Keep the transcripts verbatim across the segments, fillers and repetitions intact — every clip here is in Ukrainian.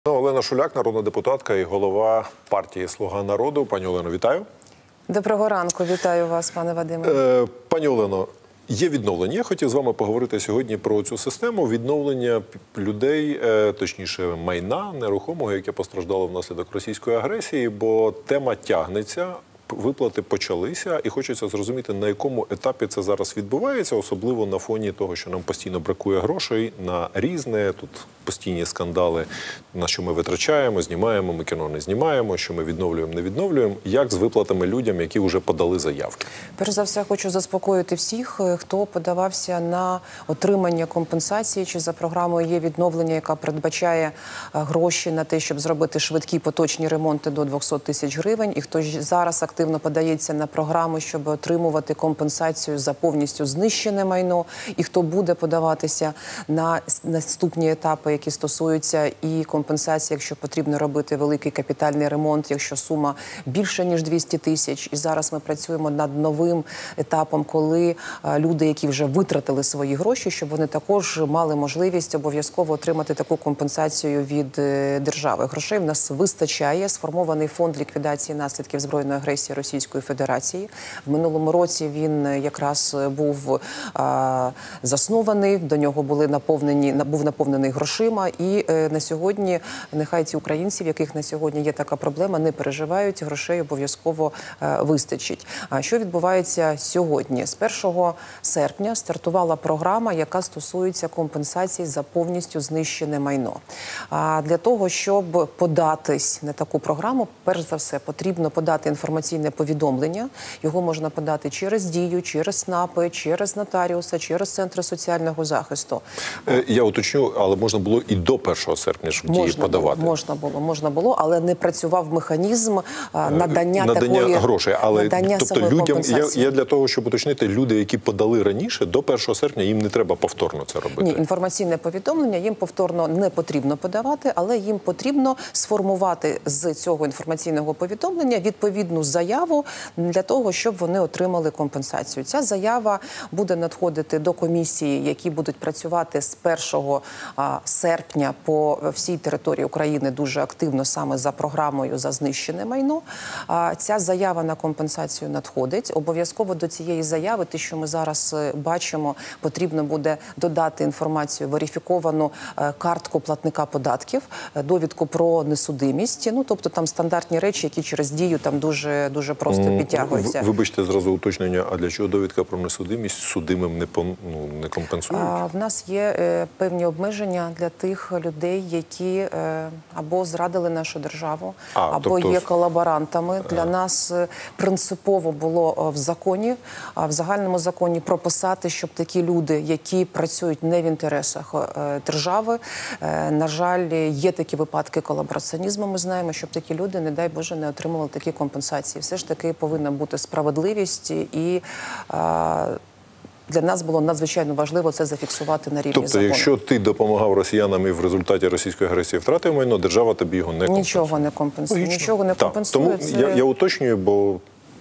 Олена Шуляк, народна депутатка і голова партії «Слуга народу». Пані Олено, вітаю. Доброго ранку. Вітаю вас, пане Вадиме. Е, пані Олено, є відновлення. Я хотів з вами поговорити сьогодні про цю систему відновлення людей, е, точніше майна нерухомого, яке постраждало внаслідок російської агресії, бо тема тягнеться. Виплати почалися, і хочеться зрозуміти, на якому етапі це зараз відбувається, особливо на фоні того, що нам постійно бракує грошей на різне, тут постійні скандали, на що ми витрачаємо, знімаємо, ми кіно не знімаємо, що ми відновлюємо, не відновлюємо. Як з виплатами людям, які вже подали заявки? Перш за все, хочу заспокоїти всіх, хто подавався на отримання компенсації, чи за програмою є відновлення, яка передбачає гроші на те, щоб зробити швидкі поточні ремонти до двохсот тисяч гривень, і хто зараз активно активно подається на програму, щоб отримувати компенсацію за повністю знищене майно, і хто буде подаватися на наступні етапи, які стосуються і компенсації, якщо потрібно робити великий капітальний ремонт, якщо сума більше, ніж двісті тисяч. І зараз ми працюємо над новим етапом, коли люди, які вже витратили свої гроші, щоб вони також мали можливість обов'язково отримати таку компенсацію від держави. Грошей в нас вистачає, сформований фонд ліквідації наслідків збройної агресії Російської Федерації. В минулому році він якраз був а, заснований, до нього були наповнені, був наповнений грошима, і е, на сьогодні нехай ці українці, в яких на сьогодні є така проблема, не переживають, грошей обов'язково е, вистачить. А що відбувається сьогодні? З першого серпня стартувала програма, яка стосується компенсації за повністю знищене майно. А для того, щоб податись на таку програму, перш за все, потрібно подати інформаційне повідомлення. Його можна подати через Дію, через СНАПи, через нотаріуса, через центри соціального захисту. Я уточню, але можна було і до першого серпня ж в Дії подавати. Було, можна було, можна було, але не працював механізм а, надання, надання такої грошей. Але надання тобто людям, я, я для того, щоб уточнити, люди, які подали раніше, до першого серпня їм не треба повторно це робити. Ні, інформаційне повідомлення їм повторно не потрібно подавати, але їм потрібно сформувати з цього інформаційного повідомлення відповідну заяву для того, щоб вони отримали компенсацію. Ця заява буде надходити до комісії, які будуть працювати з першого серпня по всій території України дуже активно саме за програмою за знищене майно. Ця заява на компенсацію надходить. Обов'язково до цієї заяви, те, що ми зараз бачимо, потрібно буде додати інформацію, верифіковану картку платника податків, довідку про несудимість. Ну, тобто там стандартні речі, які через Дію там дуже, дуже просто підтягуються. Вибачте, зразу уточнення, а для чого довідка про несудимість? Судимим не, ну, не компенсують? А, в нас є е, певні обмеження для тих людей, які е, або зрадили нашу державу, а, або тобто... є колаборантами. Для а... нас принципово було в законі, а в загальному законі прописати, щоб такі люди, які працюють не в інтересах е, держави, е, на жаль, є такі випадки колабораціонізму, ми знаємо, щоб такі люди, не дай Боже, не отримували такі компенсації. Все ж таки повинна бути справедливість, і а, для нас було надзвичайно важливо це зафіксувати на рівні тобто, закону. Тобто, якщо ти допомагав росіянам і в результаті російської агресії втратив майно, держава тобі його не компенсує? Нічого не компенсує. Логічно. Нічого не компенсує. Тому це... я, я уточнюю, бо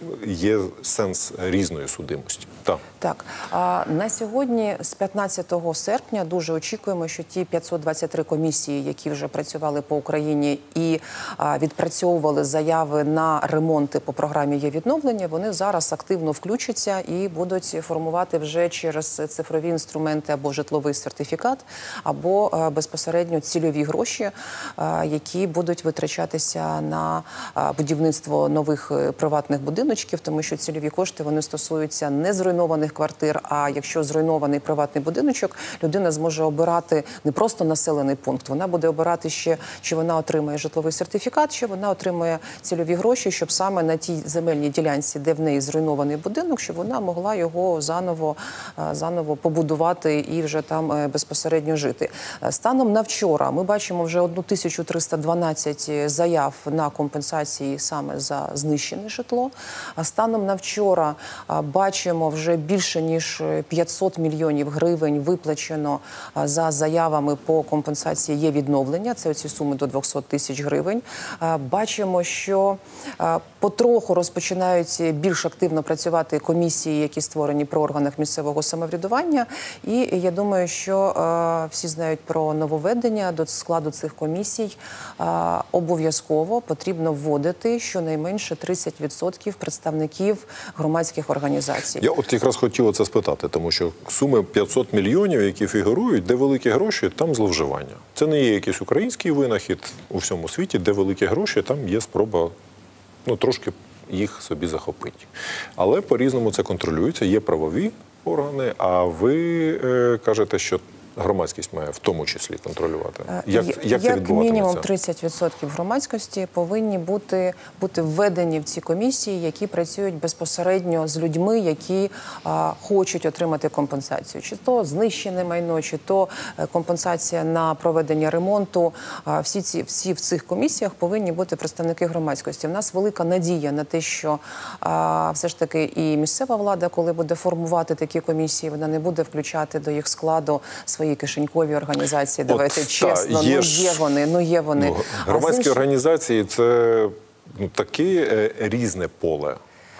є сенс різної судимості. Так. Так. А на сьогодні, з п'ятнадцятого серпня, дуже очікуємо, що ті п'ятсот двадцять три комісії, які вже працювали по Україні і а, відпрацьовували заяви на ремонти по програмі «Є відновлення», вони зараз активно включаться і будуть формувати вже через цифрові інструменти або житловий сертифікат, або а, безпосередньо цільові гроші, а, які будуть витрачатися на а, будівництво нових приватних будиночків, тому що цільові кошти, вони стосуються не зруйнованих квартир, а якщо зруйнований приватний будиночок, людина зможе обирати не просто населений пункт, вона буде обирати ще, чи вона отримає житловий сертифікат, чи вона отримає цільові гроші, щоб саме на тій земельній ділянці, де в неї зруйнований будинок, щоб вона могла його заново, заново побудувати і вже там безпосередньо жити. Станом на вчора ми бачимо вже тисячу триста дванадцять заяв на компенсації саме за знищене житло. А станом на вчора а, бачимо вже більше ніж п'ятсот мільйонів гривень виплачено а, за заявами по компенсації є відновлення. Це оці суми до двохсот тисяч гривень. А, бачимо, що а, потроху розпочинають більш активно працювати комісії, які створені при органах місцевого самоврядування. І я думаю, що а, всі знають про нововведення. До складу цих комісій а, обов'язково потрібно вводити щонайменше тридцять відсотків представників громадських організацій. Я от якраз хотів це спитати, тому що суми п'ятсот мільйонів, які фігурують, де великі гроші, там зловживання. Це не є якийсь український винахід у всьому світі, де великі гроші, там є спроба, ну, трошки їх собі захопити. Але по-різному це контролюється, є правові органи, а ви е, кажете, що громадськість має в тому числі контролювати. Як, як, як це як відбуватиметься? мінімум тридцять відсотків громадськості повинні бути, бути введені в ці комісії, які працюють безпосередньо з людьми, які а, хочуть отримати компенсацію. Чи то знищене майно, чи то компенсація на проведення ремонту. А, всі, ці, всі в цих комісіях повинні бути представники громадськості. У нас велика надія на те, що а, все ж таки і місцева влада, коли буде формувати такі комісії, вона не буде включати до їх складу свої кишенькові організації. Давайте От, чесно, та, є ну ж, є вони, ну є вони. Ну, громадські інші... організації – це ну, таке е, різне поле.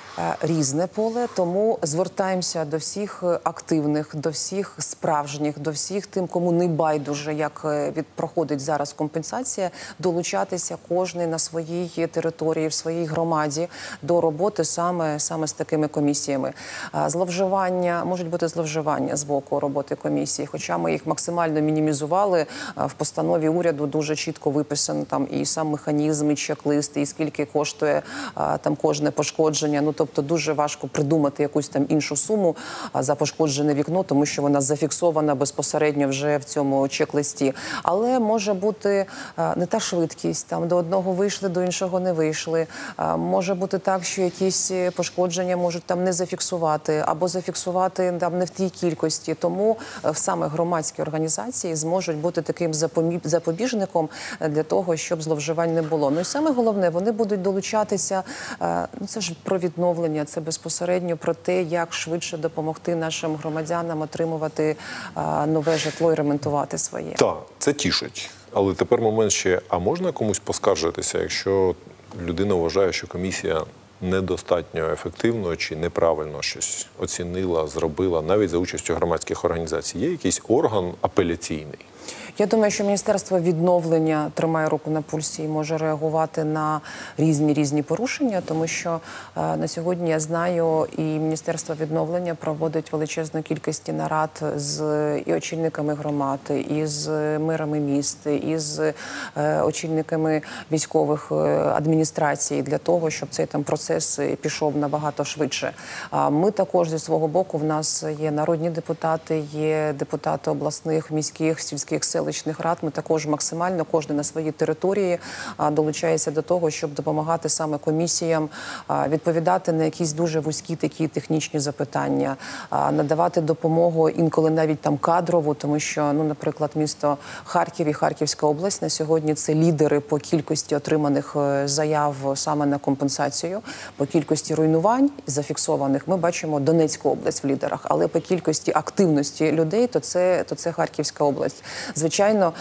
Різне поле, тому звертаємося до всіх активних, до всіх справжніх, до всіх тим, кому не байдуже, як від проходить зараз компенсація, долучатися кожний на своїй території, в своїй громаді до роботи саме, саме з такими комісіями. Зловживання, можуть бути зловживання з боку роботи комісії, хоча ми їх максимально мінімізували. В постанові уряду дуже чітко виписано там і сам механізм, і чек-лист, і скільки коштує там кожне пошкодження. Ну, тобто дуже важко придумати якусь там іншу суму за пошкоджене вікно, тому що вона зафіксована безпосередньо вже в цьому чек-листі. Але може бути не та швидкість, там до одного вийшли, до іншого не вийшли. Може бути так, що якісь пошкодження можуть там не зафіксувати, або зафіксувати там не в тій кількості. Тому саме громадські організації зможуть бути таким запобіжником для того, щоб зловживань не було. Ну і саме головне, вони будуть долучатися, ну це ж про відновлення, це безпосередньо про те, як швидше допомогти нашим громадянам отримувати а, нове житло і ремонтувати своє. Так, це тішить. Але тепер момент ще, а можна комусь поскаржитися, якщо людина вважає, що комісія недостатньо ефективно чи неправильно щось оцінила, зробила, навіть за участю громадських організацій? Є якийсь орган апеляційний? Я думаю, що Міністерство відновлення тримає руку на пульсі і може реагувати на різні-різні порушення, тому що е, на сьогодні, я знаю, і Міністерство відновлення проводить величезну кількість нарад з і очільниками громад, і з мерами міст, і з е, очільниками військових е, адміністрацій для того, щоб цей там процес пішов набагато швидше. А ми також зі свого боку, в нас є народні депутати, є депутати обласних, міських, сільських, селищних рад. Ми також максимально, кожен на своїй території долучається до того, щоб допомагати саме комісіям відповідати на якісь дуже вузькі такі технічні запитання, надавати допомогу інколи навіть там кадрову, тому що, ну, наприклад, місто Харків і Харківська область на сьогодні це лідери по кількості отриманих заяв саме на компенсацію, по кількості руйнувань зафіксованих. Ми бачимо Донецьку область в лідерах, але по кількості активності людей, то це, то це Харківська область. Звичайно,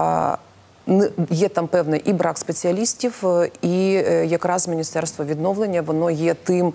є там певний і брак спеціалістів, і якраз Міністерство відновлення, воно є тим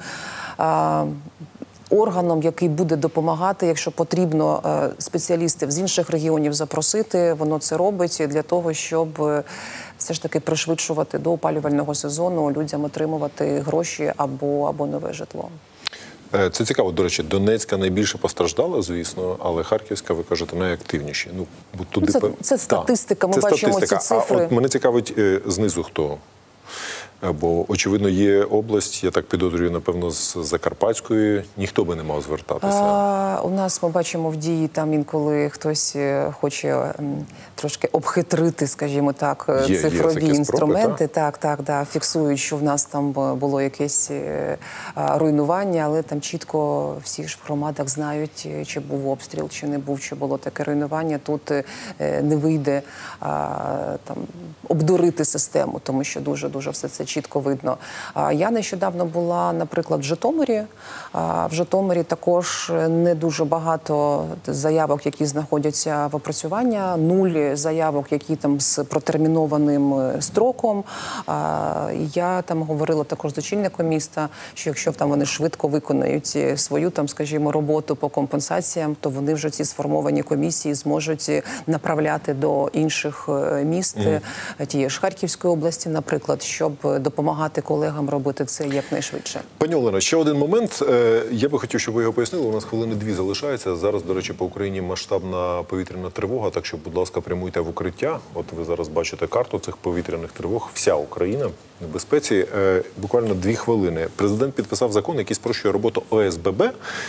органом, який буде допомагати, якщо потрібно спеціалістів з інших регіонів запросити, воно це робить для того, щоб все ж таки пришвидшувати до опалювального сезону людям отримувати гроші або, або нове житло. Це цікаво. До речі, Донецька найбільше постраждала, звісно, але Харківська, ви кажете, найактивніші. Ну, туди... ну, це, це статистика, ми це бачимо статистика. ці цифри. А от мене цікавить знизу хто? Бо, очевидно, є область, я так підозрюю, напевно, з Закарпатської, ніхто би не мав звертатися. А, у нас ми бачимо в дії, там інколи хтось хоче м, трошки обхитрити, скажімо так, є, цифрові є інструменти. Спроби, так, так, да, фіксують, що в нас там було якесь а, руйнування, але там чітко всі ж в громадах знають, чи був обстріл, чи не був, чи було таке руйнування. Тут е, не вийде а, там обдурити систему, тому що дуже-дуже все це чітко видно. А, Я нещодавно була, наприклад, в Житомирі. А, В Житомирі також не дуже багато заявок, які знаходяться в опрацюванні, нуль заявок, які там з протермінованим строком. А, Я там говорила також з очільником міста, що якщо там вони швидко виконають свою там, скажімо, роботу по компенсаціям, то вони вже ці сформовані комісії зможуть направляти до інших міст, mm. тієї ж Харківської області, наприклад, щоб допомагати колегам робити це якнайшвидше. Пані Олено, ще один момент. Я би хотів, щоб ви його пояснили. У нас хвилини дві залишається. Зараз, до речі, по Україні масштабна повітряна тривога, так що, будь ласка, прямуйте в укриття. От ви зараз бачите карту цих повітряних тривог. Вся Україна в безпеці. Буквально дві хвилини. Президент підписав закон, який спрощує роботу О С Б Б.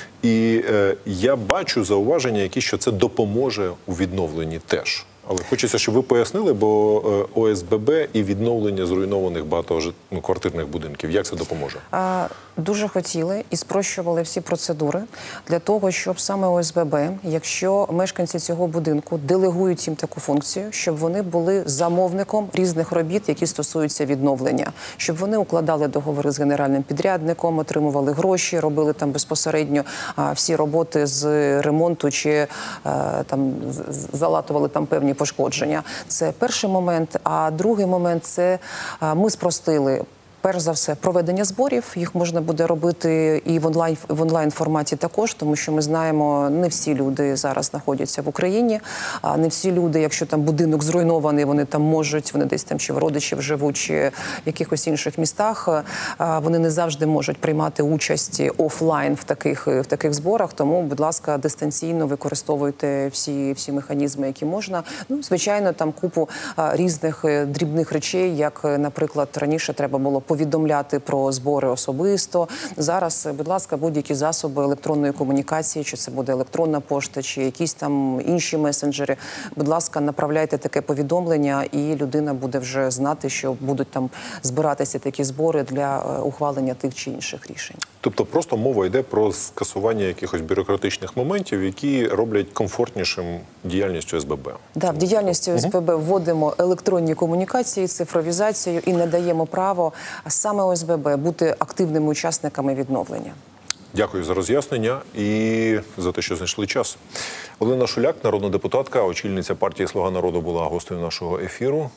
І я бачу зауваження, які, що це допоможе у відновленні теж. Але хочеться, щоб ви пояснили, бо О С Б Б і відновлення зруйнованих багатоквартирних будинків. Як це допоможе? А, дуже хотіли і спрощували всі процедури для того, щоб саме О С Б Б, якщо мешканці цього будинку делегують їм таку функцію, щоб вони були замовником різних робіт, які стосуються відновлення, щоб вони укладали договори з генеральним підрядником, отримували гроші, робили там безпосередньо а, всі роботи з ремонту чи а, там залатували там певні пошкодження. Це перший момент. А другий момент – це ми спростили, перш за все, проведення зборів. Їх можна буде робити і в онлайн, в онлайн-форматі також, тому що ми знаємо, не всі люди зараз знаходяться в Україні, а не всі люди, якщо там будинок зруйнований, вони там можуть, вони десь там чи в родичів живуть, чи в якихось інших містах, вони не завжди можуть приймати участь офлайн в таких, в таких зборах, тому, будь ласка, дистанційно використовуйте всі, всі механізми, які можна. Ну, звичайно, там купу різних дрібних речей, як, наприклад, раніше треба було повідомляти про збори особисто. Зараз, будь ласка, будь-які засоби електронної комунікації, чи це буде електронна пошта, чи якісь там інші месенджери, будь ласка, направляйте таке повідомлення, і людина буде вже знати, що будуть там збиратися такі збори для ухвалення тих чи інших рішень. Тобто просто мова йде про скасування якихось бюрократичних моментів, які роблять комфортнішим діяльність О С Б Б. Да, в діяльності О С Б Б вводимо електронні комунікації, цифровізацію і надаємо право саме О С Б Б бути активними учасниками відновлення. Дякую за роз'яснення і за те, що знайшли час. Олена Шуляк, народна депутатка, очільниця партії «Слуга народу», була гостею нашого ефіру.